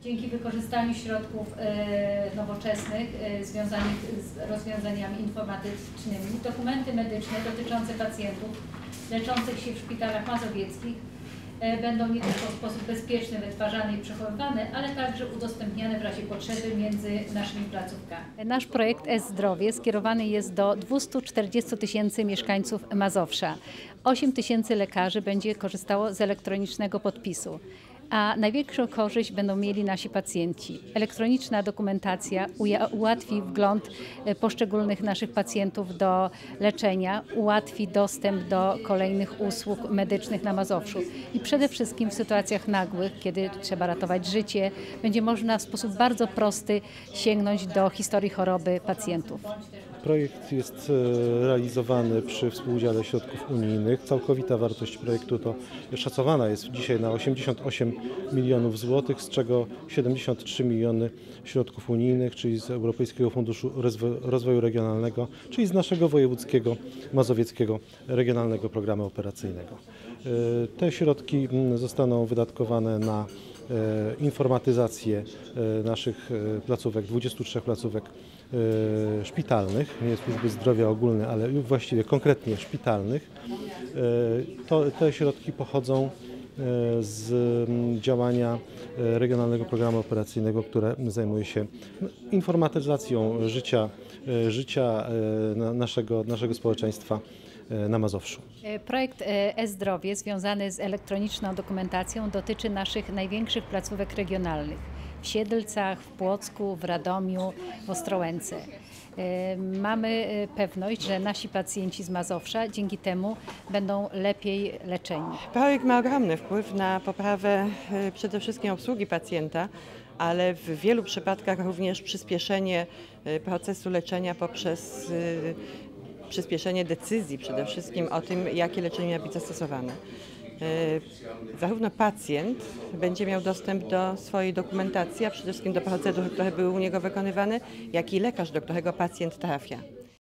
Dzięki wykorzystaniu środków nowoczesnych związanych z rozwiązaniami informatycznymi, dokumenty medyczne dotyczące pacjentów leczących się w szpitalach mazowieckich będą nie tylko w sposób bezpieczny wytwarzane i przechowywane, ale także udostępniane w razie potrzeby między naszymi placówkami. Nasz projekt e-Zdrowie skierowany jest do 240 000 mieszkańców Mazowsza. 8 000 lekarzy będzie korzystało z elektronicznego podpisu. A największą korzyść będą mieli nasi pacjenci. Elektroniczna dokumentacja ułatwi wgląd poszczególnych naszych pacjentów do leczenia, ułatwi dostęp do kolejnych usług medycznych na Mazowszu. I przede wszystkim w sytuacjach nagłych, kiedy trzeba ratować życie, będzie można w sposób bardzo prosty sięgnąć do historii choroby pacjentów. Projekt jest realizowany przy współudziale środków unijnych. Całkowita wartość projektu to szacowana jest dzisiaj na 88 milionów złotych, z czego 73 miliony środków unijnych, czyli z Europejskiego Funduszu Rozwoju Regionalnego, czyli z naszego wojewódzkiego, mazowieckiego regionalnego programu operacyjnego. Te środki zostaną wydatkowane na informatyzację naszych placówek, 23 placówek szpitalnych, nie służby zdrowia ogólne, ale właściwie konkretnie szpitalnych. Te środki pochodzą z działania Regionalnego Programu Operacyjnego, które zajmuje się informatyzacją życia naszego społeczeństwa na Mazowszu. Projekt e-Zdrowie związany z elektroniczną dokumentacją dotyczy naszych największych placówek regionalnych w Siedlcach, w Płocku, w Radomiu, w Ostrołęce. Mamy pewność, że nasi pacjenci z Mazowsza dzięki temu będą lepiej leczeni. Projekt ma ogromny wpływ na poprawę przede wszystkim obsługi pacjenta, ale w wielu przypadkach również przyspieszenie procesu leczenia poprzez przyspieszenie decyzji przede wszystkim o tym, jakie leczenie ma być zastosowane. Zarówno pacjent będzie miał dostęp do swojej dokumentacji, a przede wszystkim do procedur, które były u niego wykonywane, jak i lekarz, do którego pacjent trafia.